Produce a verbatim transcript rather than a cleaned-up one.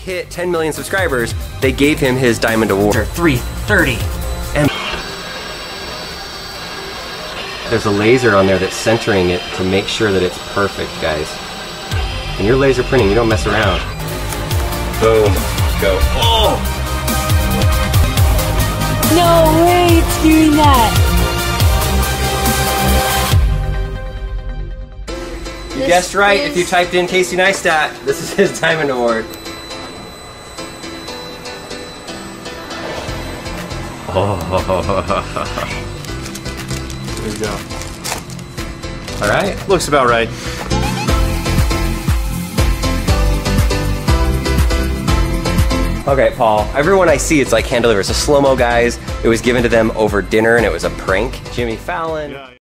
hit ten million subscribers, they gave him his Diamond Award. three thirty. And there's a laser on there that's centering it to make sure that it's perfect, guys. And you're laser printing, you don't mess around. Boom, go. Oh! No way it's doing that. You This guessed right is- if you typed in Casey Neistat. This is his Diamond Award. Oh. There you go. All right. Looks about right. Okay, Paul. Everyone I see, it's like hand delivered. It's a slow-mo, guys. It was given to them over dinner, and it was a prank. Jimmy Fallon. Yeah.